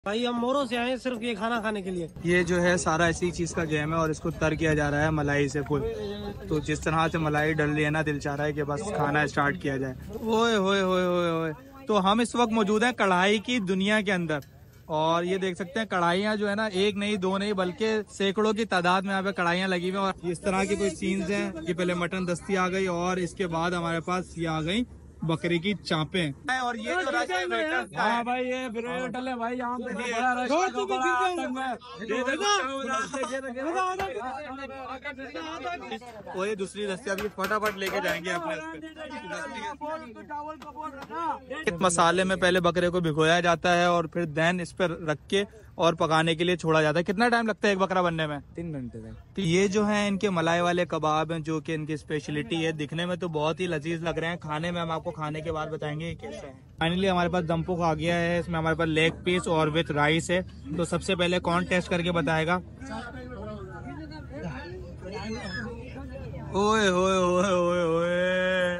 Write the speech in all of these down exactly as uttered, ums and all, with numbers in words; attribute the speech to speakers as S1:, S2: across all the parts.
S1: भाई हम मोरो से आए सिर्फ ये खाना खाने के लिए।
S2: ये जो है सारा इसी चीज का गेम है और इसको तर किया जा रहा है मलाई से फुल। तो जिस तरह से मलाई डल रही है ना, दिल चाह रहा है कि बस खाना स्टार्ट किया जाए। ओए होए होए होए होए। तो हम इस वक्त मौजूद हैं कढ़ाई की दुनिया के अंदर और ये देख सकते हैं कढ़ाइयाँ जो है ना, एक नहीं दो नहीं बल्कि सैकड़ों की तादाद में यहाँ पे कढ़ाइयाँ लगी हुई हैं। और इस तरह की कोई सीन्स हैं। ये पहले मटन दस्ती आ गई और इसके बाद हमारे पास ये आ गई बकरी की चापें। और ये जो रश है वेटर्स का है। भाई ये होटल है भाई, यहाँ पे बड़ा रश है। वो ये दूसरी दस्ती अभी फटाफट लेके जाएंगे अपने। मसाले में पहले बकरे को भिगोया जाता है और फिर देन इस पर रख के और पकाने के लिए छोड़ा जाता है। कितना टाइम लगता है एक बकरा बनने में?
S3: तीन घंटे तक।
S2: तो ये जो है इनके मलाई वाले कबाब हैं जो कि इनकी स्पेशलिटी है। दिखने में तो बहुत ही लजीज लग रहे हैं, खाने में हम आपको खाने के बाद बताएंगे ये कैसे हैं। फाइनली हमारे पास दमपुक आ गया है। इसमें हमारे पास लेग पीस और विथ राइस है। तो सबसे पहले कौन टेस्ट करके बताएगा? ओए ओए ओए ओए ओए।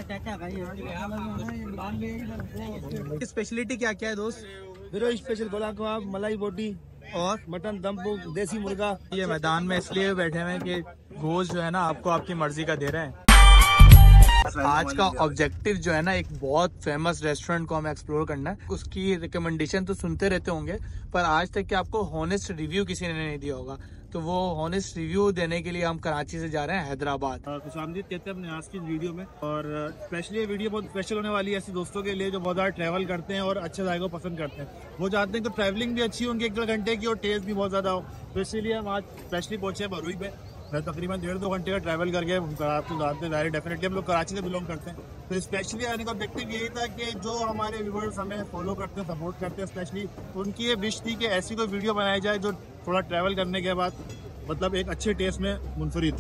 S2: स्पेशलिटी क्या क्या है दोस्त?
S3: बिरो स्पेशल गोला कबाब, मलाई बोटी
S2: और
S3: मटन दमपुक, देसी मुर्गा।
S2: ये मैदान में इसलिए बैठे हुए हैं कि गोश्त जो है ना आपको आपकी मर्जी का दे रहे हैं। आज का ऑब्जेक्टिव जो है ना, एक बहुत फेमस रेस्टोरेंट को हमें एक्सप्लोर करना है। उसकी रिकमेंडेशन तो सुनते रहते होंगे पर आज तक कि आपको हॉनेस्ट रिव्यू किसी ने नहीं दिया होगा। तो वो हॉनेस्ट रिव्यू देने के लिए हम कराची से जा रहे हैं हैदराबाद।
S3: खुशामदीद कहते हैं अपने आज की वीडियो में। और स्पेशली ये वीडियो बहुत स्पेशल होने वाली है ऐसे दोस्तों के लिए जो बहुत ज़्यादा ट्रैवल करते हैं और अच्छे जायकों को पसंद करते हैं। वो चाहते हैं कि ट्रैवलिंग भी अच्छी होंगी एक डेढ़ घंटे की और टेस्ट भी बहुत ज़्यादा हो। तो इसीलिए हम आज स्पेशली पहुंचे हैं बरुई पे। तकरीबन डेढ़ दो घंटे का ट्रैवल करके आपको जानते हैं, डेफिनेटली हम लोग कराची से बिलोंग करते हैं। तो स्पेशली आने का ऑब्जेक्टिव यही था कि जो हमारे व्यूअर्स हमें फॉलो करते हैं, सपोर्ट करते हैं, स्पेशली उनकी ये विश थी कि ऐसी कोई वीडियो बनाई जाए जो थोड़ा ट्रैवल करने के बाद मतलब एक अच्छे टेस्ट में मुनफरिद।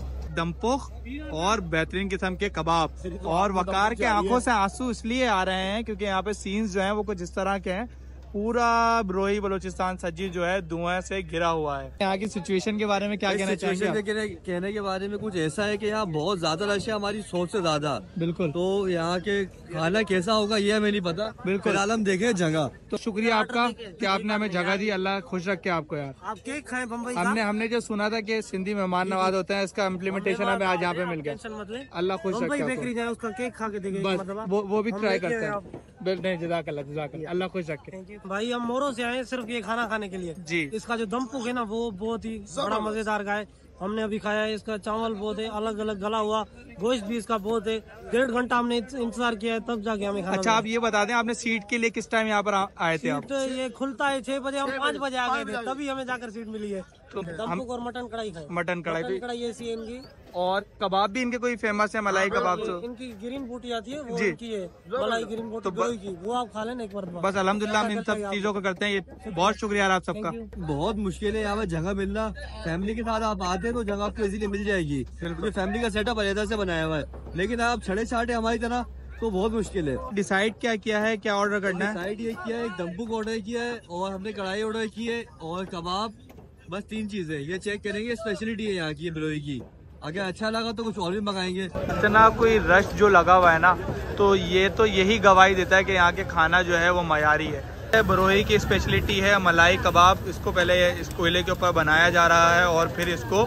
S2: दमपुख और बेहतरीन किस्म के कबाब और वकार के आंखों से आंसू इसलिए आ रहे हैं क्योंकि यहाँ पे सीन्स जो हैं वो कुछ इस तरह के हैं। पूरा बरोई बलोचिस्तान सजी जो है धुआं से घिरा हुआ है। यहाँ की सिचुएशन के बारे में क्या कहना चाहिए?
S4: कहने के बारे में कुछ ऐसा है कि यहाँ बहुत ज्यादा रश है, हमारी सोच से ज्यादा।
S2: बिल्कुल।
S4: तो यहाँ के खाना कैसा होगा ये हमें नहीं पता।
S2: बिल्कुल।
S4: हम देखे जगह।
S2: तो शुक्रिया आपका कि आपने हमें जगह दी। अल्लाह खुश रखे आपको यार।
S1: आप केक खाएं बम्बई।
S2: हमने हमने जो सुना था कि सिंधी मेहमान नवाज होता है, इसका इम्प्लीमेंटेशन हमें आज यहाँ पे मिल गया। अल्लाह खुश रखे।
S1: उसका केक खा के देखेंगे,
S2: वो वो भी ट्राई करते हैं। नहीं जज़ाकल्लाह जज़ाकल्लाह, अल्लाह खुश रखे।
S1: भाई हम मोरो से आए सिर्फ ये खाना खाने के लिए
S2: जी।
S1: इसका जो दमपुक है ना वो बहुत ही बड़ा मजेदार का है। हमने अभी खाया है। इसका चावल बहुत है अलग अलग गला हुआ, गोश्त भी इसका बहुत है। डेढ़ घंटा हमने इंतजार किया है तब जाके हमें खाना।
S2: अच्छा आप ये बता दें, आपने सीट के लिए किस टाइम यहाँ पर आए थे आप?
S1: ये खुलता है छह बजे, हम पाँच बजे आ गए थे तभी हमें जाकर सीट मिली है। तो दमपुक और मटन कढ़ाई खाई।
S2: मटन कढ़ाई
S1: कढ़ाई ऐसी है इनकी।
S2: और कबाब भी इनके कोई फेमस है, मलाई कबाब। तो
S1: इनकी ग्रीन बूटी आती है वो इनकी है मलाई ग्रीन बूटी की, वो आप खा लेना एक बार।
S2: बस अल्हम्दुलिल्लाह हम इन सब चीजों को करते हैं। ये बहुत शुक्रिया आप सबका।
S4: बहुत मुश्किल है यहाँ पे जगह मिलना। फैमिली के साथ आप आते हैं तो जगह आपको इजीली मिल जाएगी। फैमिली का सेटअप अलग से बनाया हुआ है, लेकिन आप छड़े छाटे हमारी तरह तो बहुत मुश्किल है।
S2: डिसाइड क्या किया है, क्या ऑर्डर करना है?
S4: डिसाइड ये किया है, एक दमपुक ऑर्डर किया है और हमने कढ़ाई ऑर्डर की है और कबाब। बस तीन चीजें ये चेक करेंगे। स्पेशलिटी है यहाँ की बरोई की। अगर अच्छा लगा तो कुछ और भी मंगाएंगे।
S2: इतना कोई रश जो लगा हुआ है ना, तो ये तो यही गवाही देता है कि यहाँ के खाना जो है वो मयारी है। बरोई की स्पेशलिटी है मलाई कबाब। इसको पहले इस कोयले के ऊपर बनाया जा रहा है और फिर इसको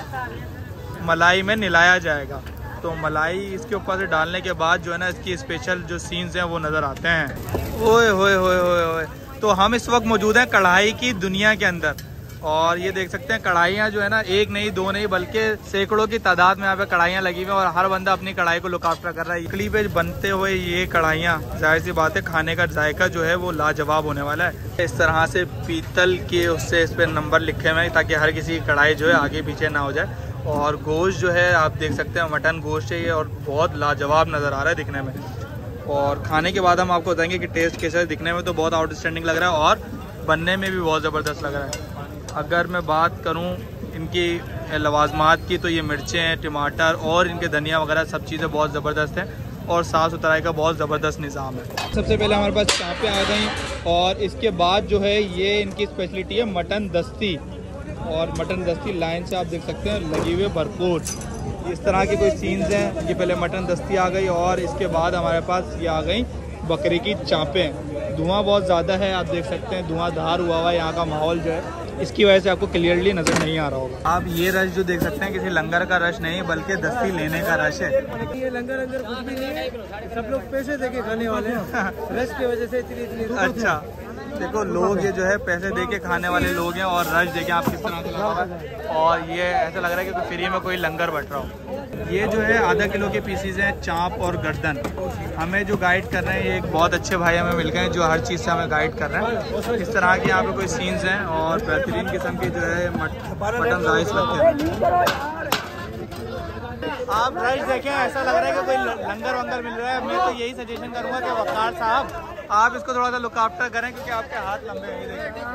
S2: मलाई में मिलाया जाएगा। तो मलाई इसके ऊपर से डालने के बाद जो है ना, इसकी स्पेशल जो सीन्स हैं वो नज़र आते हैं। ओए होए होए होए होए। तो हम इस वक्त मौजूद हैं कढ़ाई की दुनिया के अंदर और ये देख सकते हैं कढ़ाइयाँ जो है ना, एक नहीं दो नहीं बल्कि सैकड़ों की तादाद में यहाँ पे कढ़ाइयाँ लगी हुई हैं और हर बंदा अपनी कढ़ाई को लुक आफ्टर कर रहा है। इकली पे बनते हुए ये कढ़ाइयाँ, जाहिर सी बात है खाने का जायका जो है वो लाजवाब होने वाला है। इस तरह से पीतल के उससे इस पर नंबर लिखे हुए हैं ताकि हर किसी की कढ़ाई जो है आगे पीछे ना हो जाए। और गोश्त जो है आप देख सकते हैं मटन गोश्त है ये और बहुत लाजवाब नज़र आ रहा है दिखने में। और खाने के बाद हम आपको बताएंगे कि टेस्ट कैसा है। दिखने में तो बहुत आउटस्टैंडिंग लग रहा है और बनने में भी बहुत ज़बरदस्त लग रहा है। अगर मैं बात करूं इनकी लवाजमात की तो ये मिर्चें हैं, टमाटर और इनके धनिया वगैरह सब चीज़ें बहुत ज़बरदस्त हैं और साफ़ सुथराई का बहुत ज़बरदस्त निज़ाम है। सबसे पहले हमारे पास चापें आ गई और इसके बाद जो है ये इनकी स्पेशलिटी है मटन दस्ती। और मटन दस्ती लाइन से आप देख सकते हैं लगी हुई भरपूर। इस तरह के कोई सीन्स हैं। ये पहले मटन दस्ती आ गई और इसके बाद हमारे पास ये आ गई बकरी की चापें। धुआं बहुत ज़्यादा है, आप देख सकते हैं धुआंधार हुआ हुआ है यहाँ का माहौल जो है, इसकी वजह से आपको क्लियरली नज़र नहीं आ रहा होगा। आप ये रश जो देख सकते हैं किसी लंगर का रश नहीं बल्कि दस्ती लेने का रश है।
S1: ये लंगर अंगर कुछ भी नहीं है, सब लोग पैसे देके खाने वाले हैं, रश की वजह से इतनी इतनी।
S2: अच्छा देखो लोग ये जो है पैसे दे के खाने वाले लोग हैं और रश देखें आप किस तरह से लगा हुआ है, और ये ऐसा लग रहा है कि फ्री में कोई लंगर बट रहा हो। ये जो है आधा किलो के पीसीज हैं, चाँप और गर्दन। हमें जो गाइड कर रहे हैं ये एक बहुत अच्छे भाई हमें मिल गए हैं जो हर चीज़ से हमें गाइड कर रहे हैं। इस तरह के यहाँ पे कोई सीन्स हैं और बेहतरीन किस्म के जो है मटन राइस लगते हैं। आप राइस देखें ऐसा लग रहा है कि कोई लंगर वंगर मिल रहा है। मैं तो यही सजेशन करूँगा कि वकार साहब आप इसको थोड़ा सा लुक आफ्टर करें क्योंकि आपके हाथ लंबे हैं।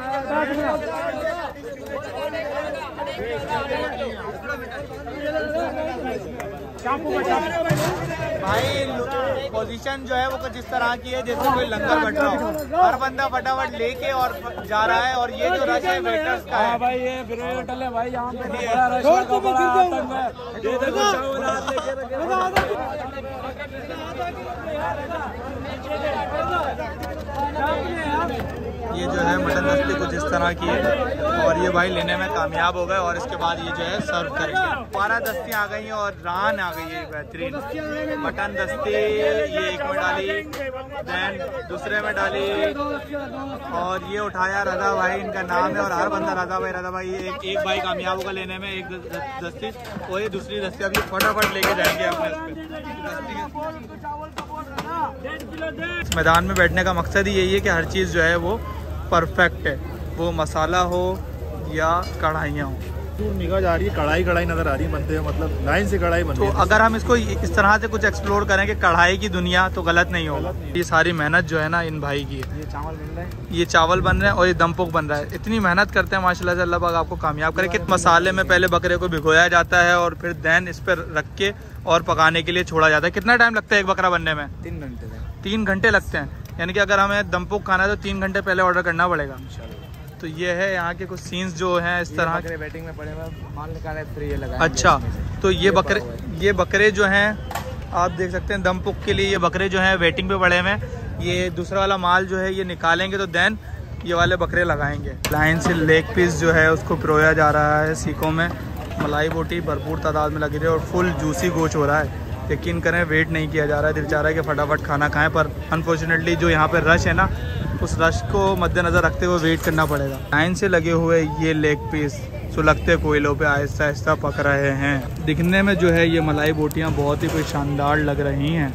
S2: भाई पोजीशन जो है वो कुछ इस तरह की है जैसे कोई लंगर बट रहा हो, हर बंदा फटाफट लेके और जा रहा है। और ये जो रश है वेटर्स का है
S1: भाई, ये ब्रेड है भाई, यहाँ पे बड़ा रश है, बड़ा आतंक है। ये देखो चावल हाथ लेके
S2: ये जो है मटन दस्ती कुछ इस तरह की है और ये भाई लेने में कामयाब हो गए और इसके बाद ये जो है सर्व करेंगे। बारह दस्ती आ गई हैं और रान आ गई है बेहतरीन मटन दस्ती। ये एक में डाली, देन दूसरे में डाली और ये उठाया रजा भाई इनका नाम है और हर बंदा रजा भाई रजा भाई। एक एक भाई कामयाब होगा लेने में एक दस्ती और ये दूसरी दस्ती अभी फटाफट लेके जाएंगे अपने इस मैदान में। बैठने का मकसद ही यही है कि हर चीज़ जो है वो परफेक्ट है, वो मसाला हो या कढ़ाइयाँ हो।
S3: निगाह जा रही है, कढ़ाई कढ़ाई नजर आ रही है बनते हैं, मतलब लाइन से कढ़ाई बनती है।
S2: तो अगर हम इसको इस तरह से कुछ एक्सप्लोर करें कि कढ़ाई की दुनिया तो गलत नहीं होगा। ये सारी मेहनत जो है ना इन भाई की है।
S3: ये चावल बन रहा है,
S2: ये चावल बन रहे हैं और ये दमपुक बन रहा है। इतनी मेहनत करते हैं माशाल्लाह से, अल्लाह पाक आपको कामयाब करे। कि मसाले में पहले बकरे को भिगोया जाता है और फिर दैन इस पर रख के और पकाने के लिए छोड़ा जाता है। कितना टाइम लगता है एक बकरा बनने में?
S3: तीन घंटे
S2: तीन घंटे लगते हैं, यानी कि अगर हमें दमपुक खाना है तो तीन घंटे पहले ऑर्डर करना पड़ेगा। तो ये है यहाँ के कुछ सीन्स जो हैं इस तरह के।
S3: वेटिंग में पड़े हुए माल निकाले फिर ये लगा।
S2: अच्छा तो ये बकरे ये बकरे जो हैं आप देख सकते हैं दमपुक के लिए ये बकरे जो हैं वेटिंग पे पड़े हुए हैं। ये दूसरा वाला माल जो है ये निकालेंगे तो देन ये वाले बकरे लगाएंगे। लाइन से लेग पीस जो है उसको पिरोया जा रहा है सीखों में। मलाई बोटी भरपूर तादाद में लगी रही है और फुल जूसी गोश्त हो रहा है। यकीन करें वेट नहीं किया जा रहा है, दिल चाह रहा है कि फटाफट खाना खाएं, पर अनफॉर्चुनेटली जो यहाँ पे रश है ना उस रश को मद्देनज़र रखते हुए वेट करना पड़ेगा। लाइन से लगे हुए ये लेग पीस सुलगते कोयलों पे आहिस्ता आहिस्ता पक रहे हैं। दिखने में जो है ये मलाई बोटियाँ बहुत ही कोई शानदार लग रही हैं।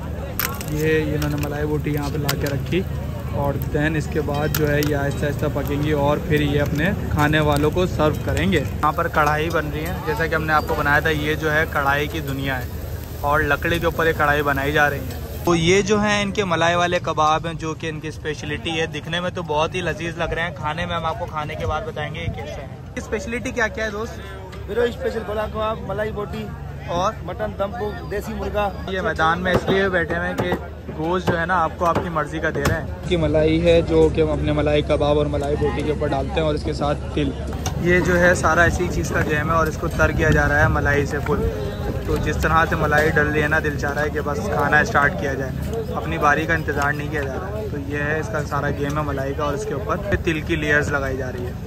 S2: ये इन्होंने मलाई बोटी यहाँ पे ला के रखी और दैन इसके बाद जो है ये आहिस्ता आहिस्ता पकेंगी और फिर ये अपने खाने वालों को सर्व करेंगे। यहाँ पर कढ़ाई बन रही है, जैसा कि हमने आपको बनाया था। ये जो है कढ़ाई की दुनिया है और लकड़ी के ऊपर ये कढ़ाई बनाई जा रही है। तो ये जो है इनके मलाई वाले कबाब हैं जो कि इनकी स्पेशलिटी है। दिखने में तो बहुत ही लजीज लग रहे हैं, खाने में हम आपको खाने के बाद बताएंगे ये कैसे है। स्पेशलिटी क्या क्या है दोस्त?
S3: मेरा स्पेशल बड़ा कबाब, मलाई बोटी
S2: और
S3: मटन दमपुक, देसी मुर्गा।
S2: ये मैदान में इसलिए बैठे हुए हैं कि गोश्त जो है ना आपको आपकी मर्जी का दे रहे हैं। की मलाई है जो कि हम अपने मलाई कबाब और मलाई बोटी के ऊपर डालते हैं और इसके साथ तिल। ये जो है सारा ऐसी चीज़ का जैम है और इसको तर किया जा रहा है मलाई से फुल। तो जिस तरह से मलाई डल रही है ना, दिल चाह रहा है कि बस खाना स्टार्ट किया जाए, अपनी बारी का इंतज़ार नहीं किया जा रहा। तो ये है इसका सारा गेम है मलाई का और इसके ऊपर तिल की लेयर्स लगाई जा रही है।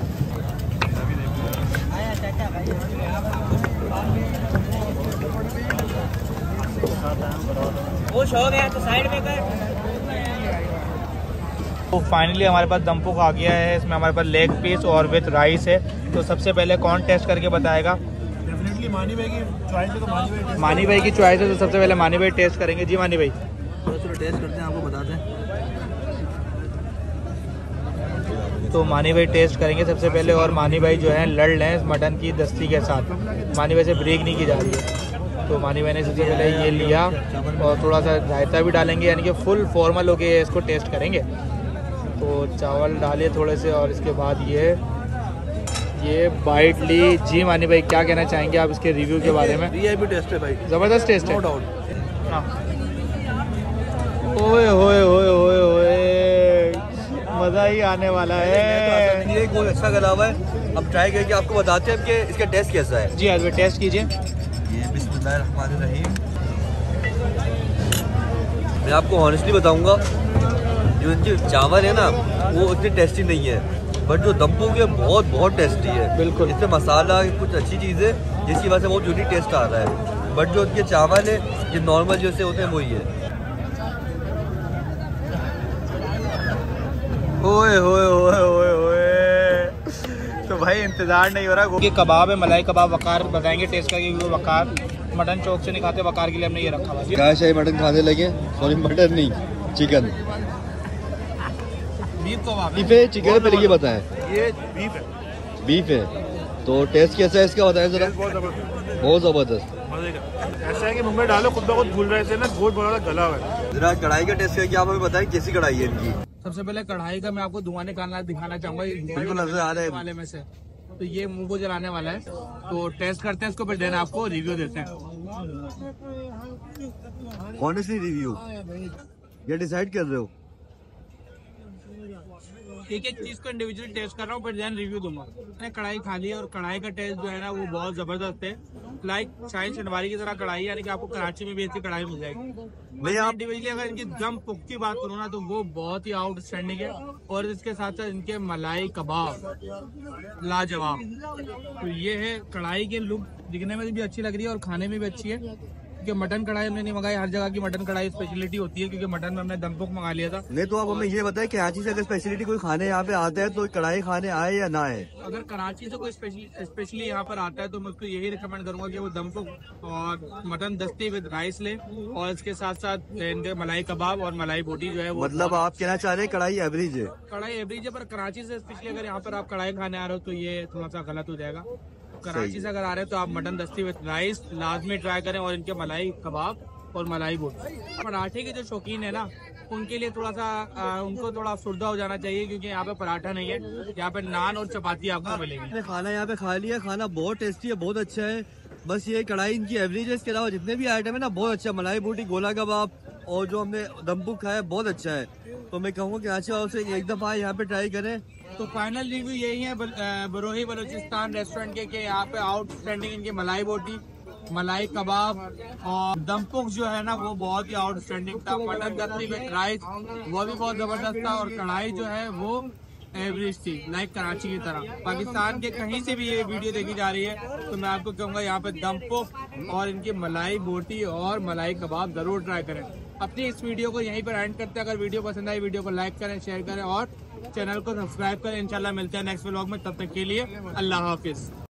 S1: वो शौक है तो साइड में कर।
S2: तो फाइनली हमारे पास दमपुक आ गया है। इसमें हमारे पास लेग पीस और विथ राइस है। तो सबसे पहले कौन टेस्ट करके बताएगा?
S3: डेफिनेटली मानी भाई की चॉइस है, तो मानी भाई
S2: मानी भाई की चॉइस है तो सबसे पहले मानी भाई टेस्ट करेंगे। जी मानी भाई
S4: चलो टेस्ट करते हैं, आपको बताते हैं।
S2: तो मानी भाई टेस्ट करेंगे सबसे पहले और मानी भाई जो है लड़ लें इस मटन की दस्ती के साथ। मानी भाई से ब्रेक नहीं की जा रही है। तो मानी भाई ने सबसे पहले ये लिया और थोड़ा सा रायता भी डालेंगे, यानी कि फुल फॉर्मल हो गया इसको टेस्ट करेंगे। तो चावल डालिए थोड़े से और इसके बाद ये ये बाइट ली। जी मानी भाई क्या कहना चाहेंगे आप इसके रिव्यू के बारे में?
S4: वीआईपी टेस्ट है भाई,
S2: ज़बरदस्त टेस्ट है,
S4: नो डाउट।
S2: ओए होए होए होए होए मज़ा ही आने वाला है।
S4: ये कोई अच्छा गला हुआ है, अब ट्राई करके आपको बताते हैं कि इसका टेस्ट कैसा है।
S2: जी आज टेस्ट कीजिए।
S4: ये बिस्मिल्लाहिर्रहमानिर्रहीम। मैं आपको ऑनेस्टली बताऊंगा, जो जो इनके चावल है ना वो उतने टेस्टी नहीं है, बट जो दम्पुक है बहुत बहुत टेस्टी है।
S2: बिल्कुल।
S4: इसमें मसाला कुछ अच्छी चीज़ है जिसकी वजह से बहुत यूनिक टेस्ट आ रहा है, बट जो उनके चावल है जो नॉर्मल जैसे होते हैं वही है।
S2: ओए ओए ओए ओए ओए, तो भाई इंतजार नहीं हो रहा। ये कबाब है, मलाई कबाब। वकार बताएंगे टेस्ट करके, वो वकार मटन चौक से नहीं खाते, वकार के लिए हमने ये रखा हुआ है।
S4: क्या शाही मटन खाने लगे? सॉरी मटन नहीं, चिकन।
S2: बीफ कबाब
S4: बीफ है, चिकन है, पहले ये बताएं।
S3: ये बीफ है।
S4: बीफ है, तो टेस्ट कैसा है इसका बताएं जरा।
S3: बहुत जबरदस्त,
S4: बहुत जबरदस्त।
S3: मजे का। ऐसा है कि मुंह में डालो खुद ब खुद भूल रहे थे ना, बहुत बड़ा गला हुआ है।
S4: जरा कढ़ाई का टेस्ट करके आप हमें बताएं कैसी कढ़ाई है इनकी।
S5: सबसे पहले कढ़ाई का मैं आपको धुआं निकालना दिखाना चाहूंगा,
S4: बिल्कुल नजर आ रहा है
S5: वाले में से। तो ये मुंह को जलाने वाला है, तो टेस्ट करते हैं इसको, फिर देना आपको रिव्यू देते हैं।
S4: ऑनेस्टली रिव्यू ये डिसाइड कर रहे हो?
S5: एक एक चीज को इंडिविजुअली टेस्ट कर रहा हूँ, फिर देन रिव्यू दूंगा। मैंने कढ़ाई खा ली है और कढ़ाई का टेस्ट जो है ना वो बहुत जबरदस्त है। लाइक शाही चंदवारी की तरह कढ़ाई, यानी कि आपको कराची में भी ऐसी कढ़ाई मिल जाएगी।
S4: भैया आप
S5: इंडिविजुअली अगर इनकी दम पुक की बात करूँ ना तो वो बहुत ही आउटस्टैंडिंग है, और इसके साथ साथ इनके मलाई कबाब लाजवाब। तो ये है कढ़ाई के लुक, दिखने में भी अच्छी लग रही है और खाने में भी अच्छी है। क्योंकि मटन कढ़ाई हमने नहीं मंगाई, हर जगह की मटन कढ़ाई स्पेशलिटी होती है, क्योंकि मटन में हमने दमपुक मंगा लिया था।
S4: नहीं तो आप हमें ये बताएं कराची से अगर स्पेशलिटी कोई खाने यहाँ पे आता है तो कढ़ाई खाने आए या ना आए?
S5: अगर कराची से कोई स्पेशली स्पेशली यहाँ पर आता है तो मैं उसको यही रिकमेंड करूंगा कि वो दमपुक और मटन दस्ती विद राइस ले, और इसके साथ साथ इनके मलाई कबाब और मलाई बोटी जो है वो।
S4: मतलब आप कहना चाह रहे हैं कढ़ाई एवरेज है?
S5: कढ़ाई एवरेज है, पर कराची से स्पेशली अगर यहाँ पर आप कढ़ाई खाने आ रहे हो तो ये थोड़ा सा गलत हो जाएगा। कराची से अगर आ रहे हैं तो आप मटन दस्ती विद राइस लाजमी ट्राई करें, और इनके मलाई कबाब और मलाई बोटी। पराठे के जो शौकीन है ना उनके लिए थोड़ा सा आ, उनको थोड़ा सुरदा हो जाना चाहिए, क्योंकि यहाँ पे पराठा नहीं है, यहाँ पे नान और चपाती आपको मिलेगी।
S4: मैंने खाना यहाँ पे खा लिया, खाना बहुत टेस्टी है, बहुत अच्छा है। बस ये कढ़ाई इनकी एवरेज है, इसके अलावा जितने भी आइटम है ना बहुत अच्छा। मलाई बोटी, गोला कबाब और जो हमने दमपुक खाया बहुत अच्छा है। तो मैं कहूँगा कराची वालों से एक दफा यहाँ पे ट्राई करें।
S5: तो फाइनल रिव्यू यही है बरोही बलोचिस्तान रेस्टोरेंट के, के यहाँ पे आउटस्टैंडिंग इनकी मलाई बोटी, मलाई कबाब और दमपुक जो है ना वो बहुत ही आउटस्टैंडिंग था। मटन दस्ती विद राइस वो भी बहुत जबरदस्त था, और कढ़ाई जो है वो एवरेज थी, लाइक कराची की तरह। पाकिस्तान के कहीं से भी ये वीडियो देखी जा रही है तो मैं आपको कहूँगा यहाँ पे दमपुक और इनकी मलाई बोटी और मलाई कबाब जरूर ट्राई करें। अपनी इस वीडियो को यहीं पर एंड करते हैं। अगर वीडियो पसंद आई वीडियो को लाइक करें, शेयर करें और चैनल को सब्सक्राइब करें। इंशाल्लाह मिलते हैं नेक्स्ट व्लॉग में, तब तक के लिए अल्लाह हाफिज।